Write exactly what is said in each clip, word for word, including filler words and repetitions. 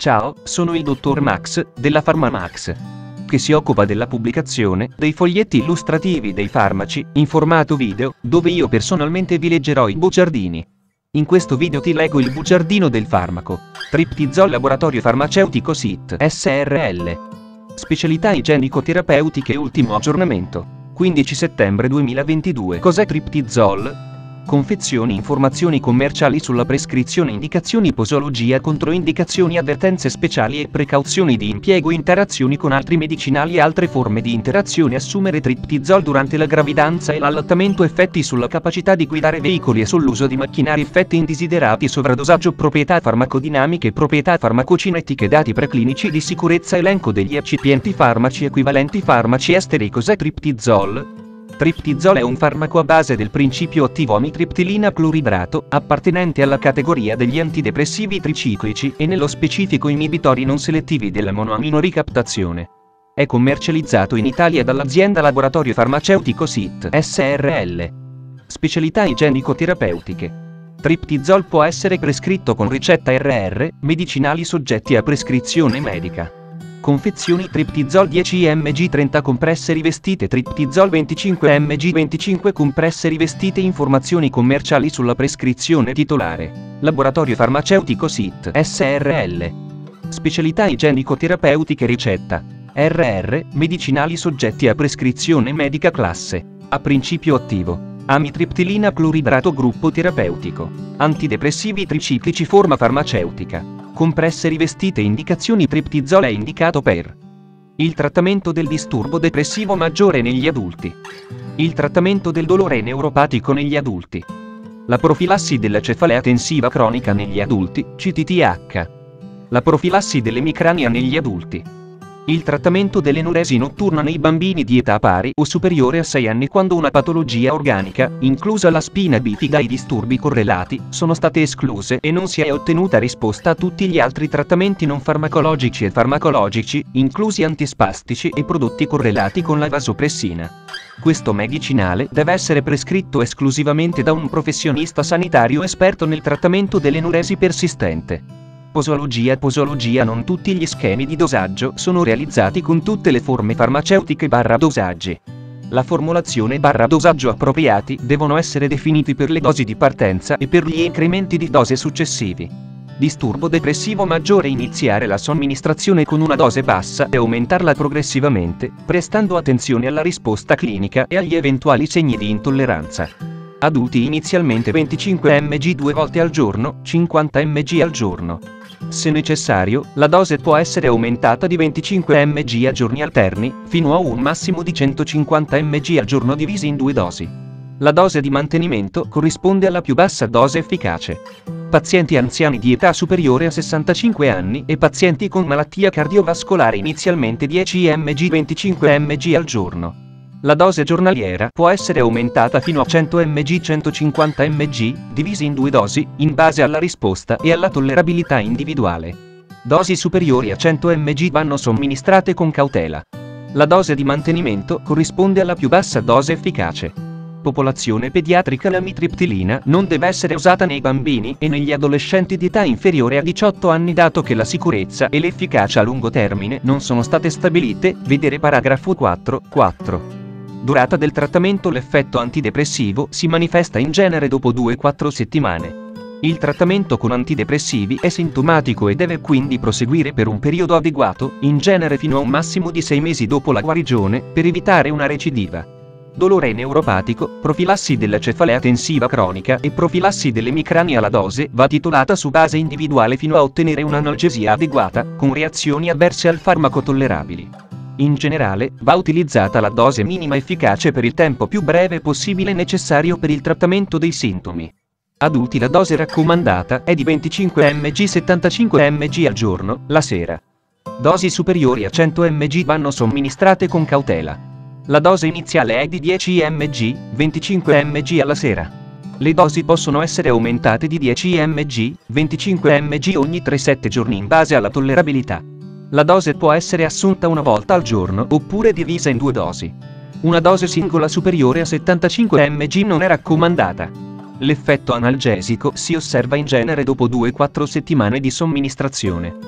Ciao, sono il dottor Max, della PharmaMax, che si occupa della pubblicazione dei foglietti illustrativi dei farmaci, in formato video, dove io personalmente vi leggerò i bugiardini. In questo video ti leggo il bugiardino del farmaco Triptizol Laboratorio Farmaceutico S I T S R L. Specialità igienico-terapeutiche, ultimo aggiornamento, quindici settembre duemilaventidue. Cos'è Triptizol? Confezioni, informazioni commerciali sulla prescrizione, indicazioni, posologia, controindicazioni, avvertenze speciali e precauzioni di impiego, interazioni con altri medicinali e altre forme di interazione. Assumere Triptizol durante la gravidanza e l'allattamento, effetti sulla capacità di guidare veicoli e sull'uso di macchinari, effetti indesiderati, sovradosaggio, proprietà farmacodinamiche, proprietà farmacocinetiche, dati preclinici di sicurezza, elenco degli eccipienti, farmaci equivalenti, farmaci esteri. Cos'è Triptizol? Triptizol è un farmaco a base del principio attivo amitriptilina cloridrato, appartenente alla categoria degli antidepressivi triciclici e nello specifico inibitori non selettivi della monoamino ricaptazione. È commercializzato in Italia dall'azienda Laboratorio Farmaceutico S I T S R L. Specialità igienico-terapeutiche. Triptizol può essere prescritto con ricetta R R, medicinali soggetti a prescrizione medica. Confezioni: Triptizol dieci millimetri trenta compresse rivestite, Triptizol venticinque millimetri venticinque compresse rivestite. Informazioni commerciali sulla prescrizione titolare. Laboratorio Farmaceutico S I T S R L. Specialità igienico-terapeutiche. Ricetta R R, medicinali soggetti a prescrizione medica. Classe A. Principio attivo amitriptilina cloridrato. Gruppo terapeutico antidepressivi triciclici. Forma farmaceutica compresse rivestite. Indicazioni: Triptizol è indicato per il trattamento del disturbo depressivo maggiore negli adulti, il trattamento del dolore neuropatico negli adulti, la profilassi della cefalea tensiva cronica negli adulti, C T T H, la profilassi dell'emicrania negli adulti, il trattamento dell'enuresi notturna nei bambini di età pari o superiore a sei anni quando una patologia organica, inclusa la spina bifida e i disturbi correlati, sono state escluse e non si è ottenuta risposta a tutti gli altri trattamenti non farmacologici e farmacologici, inclusi antispastici e prodotti correlati con la vasopressina. Questo medicinale deve essere prescritto esclusivamente da un professionista sanitario esperto nel trattamento dell'enuresi persistente. Posologia. Posologia. Non tutti gli schemi di dosaggio sono realizzati con tutte le forme farmaceutiche barra dosaggi. La formulazione barra dosaggio appropriati devono essere definiti per le dosi di partenza e per gli incrementi di dose successivi. Disturbo depressivo maggiore: iniziare la somministrazione con una dose bassa e aumentarla progressivamente, prestando attenzione alla risposta clinica e agli eventuali segni di intolleranza. Adulti: inizialmente venticinque millimetri due volte al giorno, cinquanta millimetri al giorno. Se necessario, la dose può essere aumentata di venticinque millimetri a giorni alterni, fino a un massimo di centocinquanta millimetri al giorno divisi in due dosi. La dose di mantenimento corrisponde alla più bassa dose efficace. Pazienti anziani di età superiore a sessantacinque anni e pazienti con malattia cardiovascolare: inizialmente dieci millimetri venticinque millimetri al giorno. La dose giornaliera può essere aumentata fino a cento millimetri centocinquanta millimetri, divisi in due dosi, in base alla risposta e alla tollerabilità individuale. Dosi superiori a cento millimetri vanno somministrate con cautela. La dose di mantenimento corrisponde alla più bassa dose efficace. Popolazione pediatrica: l'amitriptilina non deve essere usata nei bambini e negli adolescenti di età inferiore a diciotto anni, dato che la sicurezza e l'efficacia a lungo termine non sono state stabilite, vedere paragrafo quattro punto quattro. Durata del trattamento: l'effetto antidepressivo si manifesta in genere dopo due quattro settimane. Il trattamento con antidepressivi è sintomatico e deve quindi proseguire per un periodo adeguato, in genere fino a un massimo di sei mesi dopo la guarigione, per evitare una recidiva. Dolore neuropatico, profilassi della cefalea tensiva cronica e profilassi dell'emicrania: la dose va titolata su base individuale fino a ottenere un'analgesia adeguata, con reazioni avverse al farmaco tollerabili. In generale, va utilizzata la dose minima efficace per il tempo più breve possibile necessario per il trattamento dei sintomi. Adulti: la dose raccomandata è di venticinque millimetri settantacinque millimetri al giorno, la sera. Dosi superiori a cento millimetri vanno somministrate con cautela. La dose iniziale è di dieci millimetri, venticinque millimetri alla sera. Le dosi possono essere aumentate di dieci millimetri, venticinque millimetri ogni tre sette giorni in base alla tollerabilità. La dose può essere assunta una volta al giorno oppure divisa in due dosi. Una dose singola superiore a settantacinque millimetri non è raccomandata. L'effetto analgesico si osserva in genere dopo due quattro settimane di somministrazione.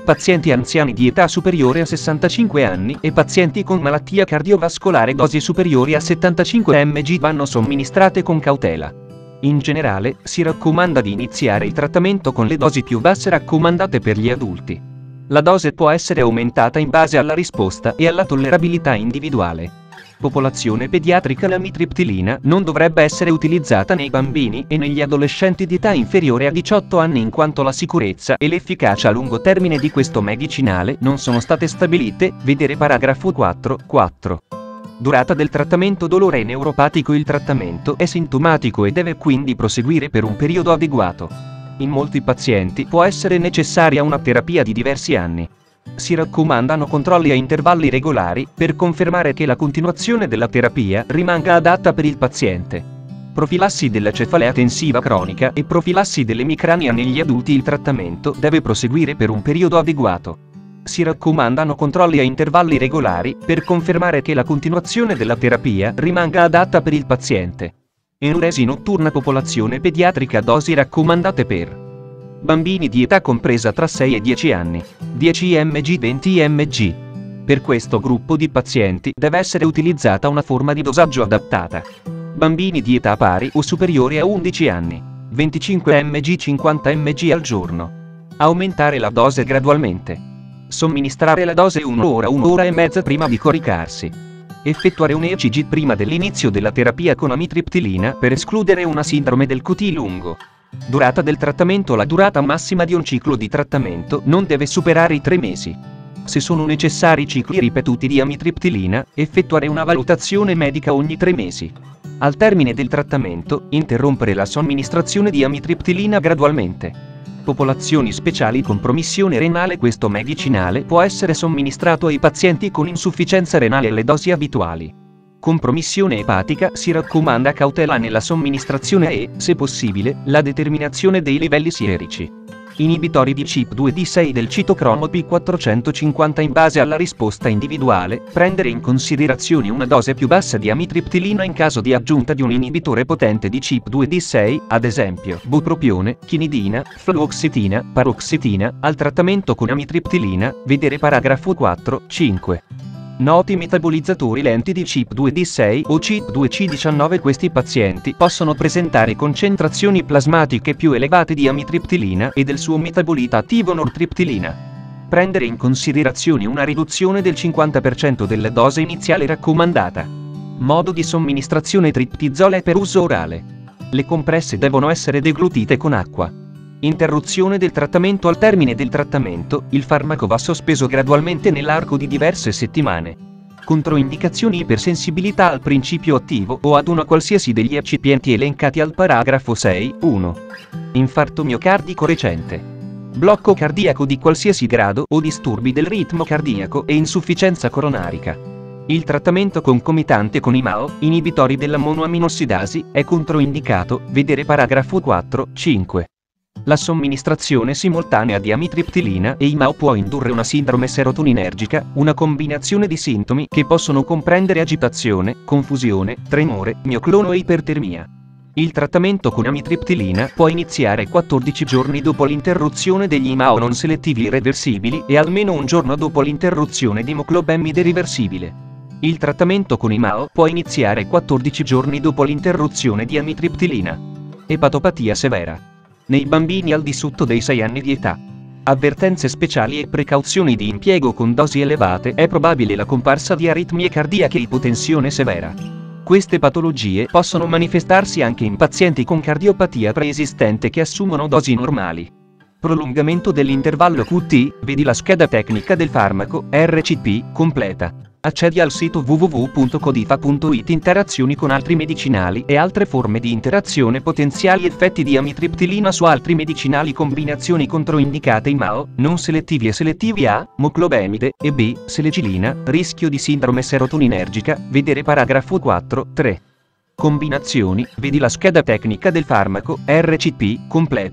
pazienti anziani di età superiore a sessantacinque anni e pazienti con malattia cardiovascolare dosi superiori a settantacinque millimetri vanno somministrate con cautela. In generale, si raccomanda di iniziare il trattamento con le dosi più basse raccomandate per gli adulti. La dose può essere aumentata in base alla risposta e alla tollerabilità individuale. Popolazione pediatrica. L'amitriptilina non dovrebbe essere utilizzata nei bambini e negli adolescenti di età inferiore a diciotto anni in quanto la sicurezza e l'efficacia a lungo termine di questo medicinale non sono state stabilite, vedere paragrafo quattro punto quattro. Durata del trattamento. Dolore neuropatico. Il trattamento è sintomatico e deve quindi proseguire per un periodo adeguato. In molti pazienti può essere necessaria una terapia di diversi anni. Si raccomandano controlli a intervalli regolari per confermare che la continuazione della terapia rimanga adatta per il paziente. Profilassi della cefalea tensiva cronica e profilassi dell'emicrania negli adulti. Il trattamento deve proseguire per un periodo adeguato. Si raccomandano controlli a intervalli regolari per confermare che la continuazione della terapia rimanga adatta per il paziente. Enuresi notturna. Popolazione pediatrica. Dosi raccomandate per bambini di età compresa tra sei e dieci anni, dieci millimetri venti millimetri. Per questo gruppo di pazienti deve essere utilizzata una forma di dosaggio adattata. Bambini di età pari o superiore a undici anni, venticinque millimetri cinquanta millimetri al giorno. Aumentare la dose gradualmente. Somministrare la dose un'ora un'ora e mezza prima di coricarsi. Effettuare un E C G prima dell'inizio della terapia con amitriptilina per escludere una sindrome del Q T lungo. Durata del trattamento. La durata massima di un ciclo di trattamento non deve superare i tre mesi. Se sono necessari cicli ripetuti di amitriptilina, effettuare una valutazione medica ogni tre mesi. Al termine del trattamento, interrompere la somministrazione di amitriptilina gradualmente. Popolazioni speciali. Compromissione renale. Questo medicinale può essere somministrato ai pazienti con insufficienza renale alle dosi abituali. Compromissione epatica. Si raccomanda cautela nella somministrazione e, se possibile, la determinazione dei livelli sierici. Inibitori di C Y P due D sei del citocromo P quattrocentocinquanta. In base alla risposta individuale, prendere in considerazione una dose più bassa di amitriptilina in caso di aggiunta di un inibitore potente di C Y P due D sei, ad esempio bupropione, chinidina, fluoxetina, paroxetina, al trattamento con amitriptilina, vedere paragrafo quattro punto cinque. Noti metabolizzatori lenti di C Y P due D sei o C Y P due C diciannove. Questi pazienti possono presentare concentrazioni plasmatiche più elevate di amitriptilina e del suo metabolita attivo nortriptilina. Prendere in considerazione una riduzione del cinquanta per cento della dose iniziale raccomandata. Modo di somministrazione. Triptizole per uso orale. Le compresse devono essere deglutite con acqua. Interruzione del trattamento. Al termine del trattamento, il farmaco va sospeso gradualmente nell'arco di diverse settimane. Controindicazioni. Ipersensibilità al principio attivo o ad uno qualsiasi degli eccipienti elencati al paragrafo sei punto uno. Infarto miocardico recente. Blocco cardiaco di qualsiasi grado o disturbi del ritmo cardiaco e insufficienza coronarica. Il trattamento concomitante con i M A O, inibitori della monoaminossidasi, è controindicato, vedere paragrafo quattro punto cinque. La somministrazione simultanea di amitriptilina e I M A O può indurre una sindrome serotoninergica, una combinazione di sintomi che possono comprendere agitazione, confusione, tremore, mioclono e ipertermia. Il trattamento con amitriptilina può iniziare quattordici giorni dopo l'interruzione degli I M A O non selettivi irreversibili e almeno un giorno dopo l'interruzione di moclobemide riversibile. Il trattamento con I M A O può iniziare quattordici giorni dopo l'interruzione di amitriptilina. Epatopatia severa. Nei bambini al di sotto dei sei anni di età. Avvertenze speciali e precauzioni di impiego. Con dosi elevate è probabile la comparsa di aritmie cardiache e ipotensione severa. Queste patologie possono manifestarsi anche in pazienti con cardiopatia preesistente che assumono dosi normali. Prolungamento dell'intervallo Q T, vedi la scheda tecnica del farmaco, R C P, completa. Accedi al sito w w w punto codifa punto it. Interazioni con altri medicinali e altre forme di interazione. Potenziali effetti di amitriptilina su altri medicinali. Combinazioni controindicate I M A O, non selettivi e selettivi A, moclobemide, e B, selegilina, rischio di sindrome serotoninergica, vedere paragrafo quattro punto tre. Combinazioni, vedi la scheda tecnica del farmaco, R C P, completa.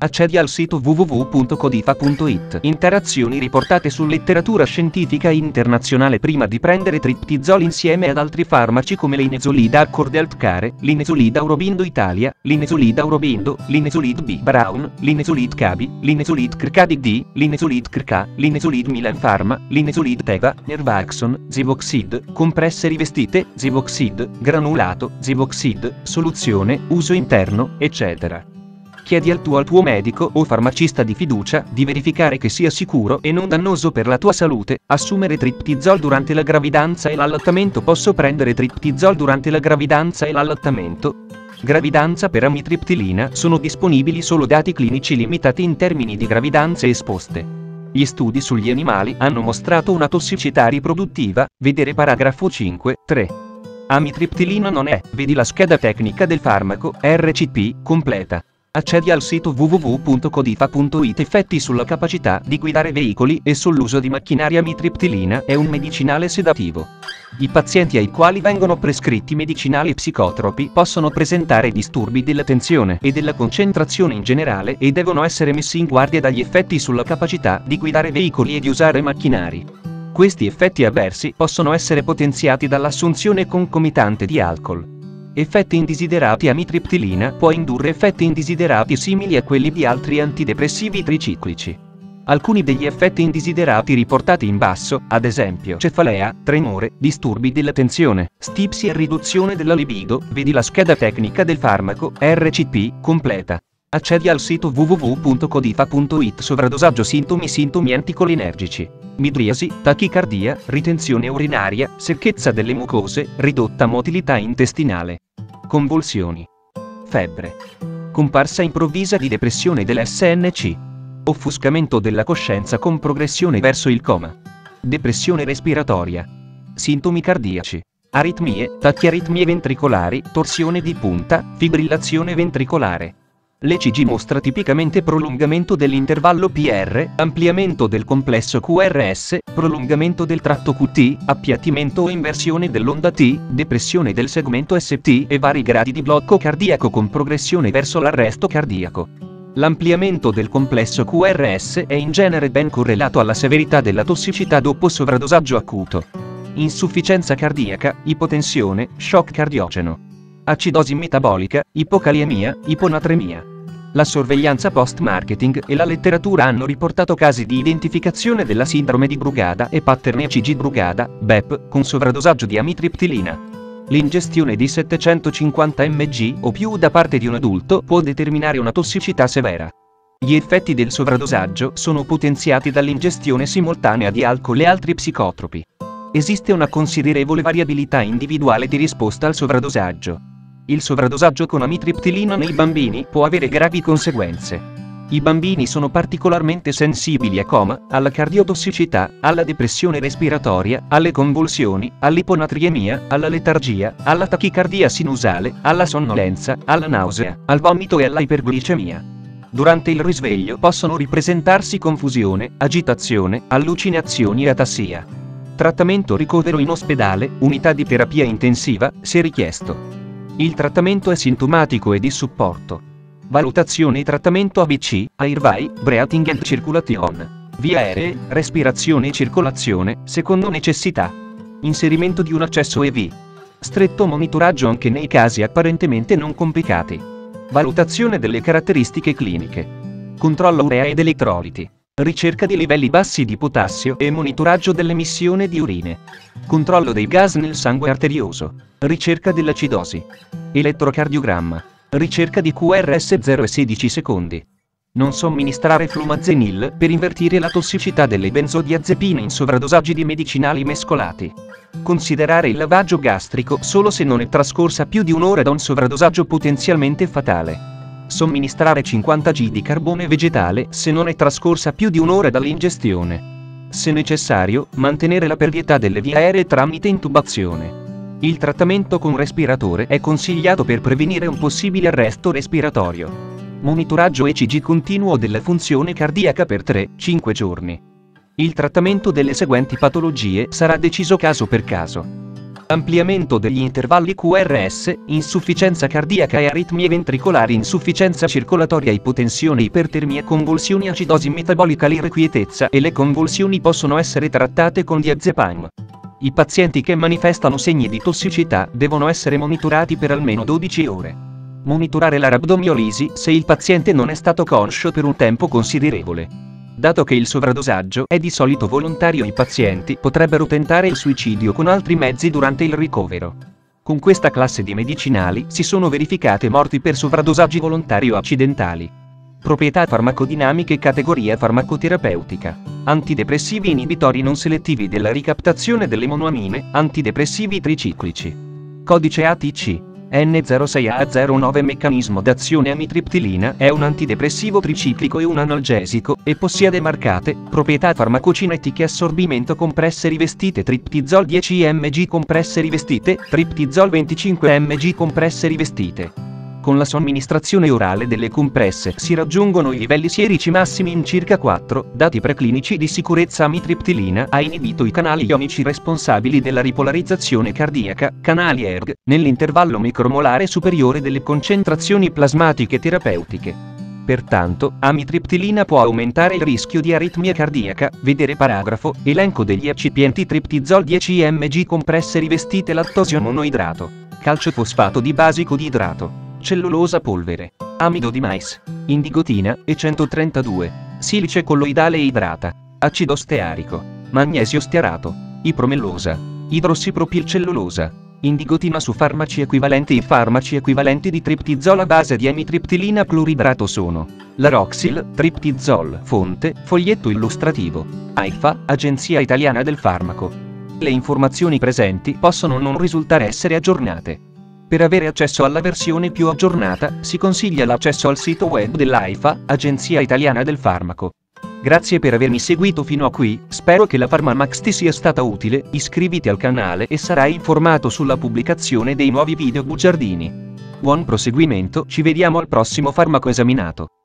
Accedi al sito w w w punto codifa punto it. Interazioni riportate su letteratura scientifica internazionale prima di prendere triptizol insieme ad altri farmaci come l'inezolida Accord Healthcare, l'inezolida Aurobindo Italia, l'inezolida Aurobindo, l'inezolid B Brown, l'inezolid Cabi, l'inezolid Crcadi D, l'inezolid Crca, l'inezolid Milan Pharma, l'inezolid Teva, Nervaxon, Zivoxid, compresse rivestite, Zivoxid, granulato, Zivoxid, soluzione, uso interno, eccetera. Chiedi al tuo al tuo medico o farmacista di fiducia di verificare che sia sicuro e non dannoso per la tua salute assumere triptizol durante la gravidanza e l'allattamento. Posso prendere triptizol durante la gravidanza e l'allattamento? Gravidanza per amitriptilina. Sono disponibili solo dati clinici limitati in termini di gravidanze esposte. Gli studi sugli animali hanno mostrato una tossicità riproduttiva, vedere paragrafo cinque, tre. Amitriptilina non è, vedi la scheda tecnica del farmaco, R C P, completa. Accedi al sito w w w punto codifa punto it. Effetti sulla capacità di guidare veicoli e sull'uso di macchinari. Amitriptilina è un medicinale sedativo. I pazienti ai quali vengono prescritti medicinali psicotropi possono presentare disturbi dell'attenzione e della concentrazione in generale e devono essere messi in guardia dagli effetti sulla capacità di guidare veicoli e di usare macchinari. Questi effetti avversi possono essere potenziati dall'assunzione concomitante di alcol. Effetti indesiderati. Amitriptilina può indurre effetti indesiderati simili a quelli di altri antidepressivi triciclici. Alcuni degli effetti indesiderati riportati in basso, ad esempio cefalea, tremore, disturbi dell'attenzione, stipsi e riduzione della libido, vedi la scheda tecnica del farmaco, R C P, completa. Accedi al sito w w w punto codifa punto it. Sovradosaggio. Sintomi. Sintomi anticolinergici. Midriasi, tachicardia, ritenzione urinaria, secchezza delle mucose, ridotta motilità intestinale. Convulsioni. Febbre. Comparsa improvvisa di depressione dell'S N C. Offuscamento della coscienza con progressione verso il coma. Depressione respiratoria. Sintomi cardiaci. Aritmie, tachiaritmie ventricolari, torsione di punta, fibrillazione ventricolare. L'E C G mostra tipicamente prolungamento dell'intervallo P R, ampliamento del complesso Q R S, prolungamento del tratto Q T, appiattimento o inversione dell'onda T, depressione del segmento S T e vari gradi di blocco cardiaco con progressione verso l'arresto cardiaco. L'ampliamento del complesso Q R S è in genere ben correlato alla severità della tossicità dopo sovradosaggio acuto. Insufficienza cardiaca, ipotensione, shock cardiogeno. Acidosi metabolica, ipocaliemia, iponatremia. La sorveglianza post-marketing e la letteratura hanno riportato casi di identificazione della sindrome di Brugada e pattern E C G Brugada, B E P, con sovradosaggio di amitriptilina. L'ingestione di settecentocinquanta milligrammi o più da parte di un adulto può determinare una tossicità severa. Gli effetti del sovradosaggio sono potenziati dall'ingestione simultanea di alcol e altri psicotropi. Esiste una considerevole variabilità individuale di risposta al sovradosaggio. Il sovradosaggio con amitriptilina nei bambini può avere gravi conseguenze. I bambini sono particolarmente sensibili a coma, alla cardiotossicità, alla depressione respiratoria, alle convulsioni, all'iponatriemia, alla letargia, alla tachicardia sinusale, alla sonnolenza, alla nausea, al vomito e alla iperglicemia. Durante il risveglio possono ripresentarsi confusione, agitazione, allucinazioni e atassia. Trattamento. Ricovero in ospedale, unità di terapia intensiva, se richiesto. Il trattamento è sintomatico e di supporto. Valutazione e trattamento A B C, Airway, Breathing and Circulation. Vie aeree, respirazione e circolazione, secondo necessità. Inserimento di un accesso E V. Stretto monitoraggio anche nei casi apparentemente non complicati. Valutazione delle caratteristiche cliniche. Controllo urea ed elettroliti. Ricerca di livelli bassi di potassio e monitoraggio dell'emissione di urine. Controllo dei gas nel sangue arterioso. Ricerca dell'acidosi. Elettrocardiogramma. Ricerca di Q R S zero e sedici secondi. Non somministrare flumazenil per invertire la tossicità delle benzodiazepine in sovradosaggi di medicinali mescolati. Considerare il lavaggio gastrico solo se non è trascorsa più di un'ora da un sovradosaggio potenzialmente fatale. Somministrare cinquanta grammi di carbone vegetale se non è trascorsa più di un'ora dall'ingestione. Se necessario, mantenere la pervietà delle vie aeree tramite intubazione. Il trattamento con respiratore è consigliato per prevenire un possibile arresto respiratorio. Monitoraggio E C G continuo della funzione cardiaca per tre cinque giorni. Il trattamento delle seguenti patologie sarà deciso caso per caso. ampliamento degli intervalli Q R S, insufficienza cardiaca e aritmie ventricolari, insufficienza circolatoria, ipotensione, ipertermia, convulsioni, acidosi metabolica. L'irrequietezza e le convulsioni possono essere trattate con diazepam. I pazienti che manifestano segni di tossicità devono essere monitorati per almeno dodici ore. Monitorare la rabdomiolisi se il paziente non è stato conscio per un tempo considerevole. Dato che il sovradosaggio è di solito volontario, i pazienti potrebbero tentare il suicidio con altri mezzi durante il ricovero. Con questa classe di medicinali si sono verificate morti per sovradosaggi volontari o accidentali. Proprietà farmacodinamiche. Categoria farmacoterapeutica. Antidepressivi inibitori non selettivi della ricaptazione delle monoamine, antidepressivi triciclici. Codice A T C N zero sei A zero nove. Meccanismo d'azione: amitriptilina è un antidepressivo triciclico e un analgesico, e possiede marcate proprietà farmacocinetiche. Assorbimento: compresse rivestite, triptizol dieci millimetri, compresse rivestite, triptizol venticinque millimetri, compresse rivestite. Con la somministrazione orale delle compresse si raggiungono i livelli sierici massimi in circa quattro. Dati preclinici di sicurezza: amitriptilina ha inibito i canali ionici responsabili della ripolarizzazione cardiaca, canali E R G, nell'intervallo micromolare superiore delle concentrazioni plasmatiche terapeutiche. Pertanto, amitriptilina può aumentare il rischio di aritmia cardiaca. Vedere paragrafo, elenco degli eccipienti: triptizol dieci millimetri, compresse rivestite, lattosio monoidrato, calcio fosfato di basico di idrato, cellulosa polvere, amido di mais, indigotina e centotrentadue, silice colloidale e idrata, acido stearico, magnesio stearato, ipromellosa, idrossipropilcellulosa, indigotina. Su farmaci equivalenti: i farmaci equivalenti di triptizol a base di amitriptilina cloridrato sono Laroxil, triptizol. Fonte: foglietto illustrativo. AIFA, Agenzia Italiana del Farmaco. Le informazioni presenti possono non risultare essere aggiornate. Per avere accesso alla versione più aggiornata, si consiglia l'accesso al sito web dell'AIFA, Agenzia Italiana del Farmaco. Grazie per avermi seguito fino a qui, spero che la PharmaMax ti sia stata utile. Iscriviti al canale e sarai informato sulla pubblicazione dei nuovi video bugiardini. Buon proseguimento, ci vediamo al prossimo farmaco esaminato.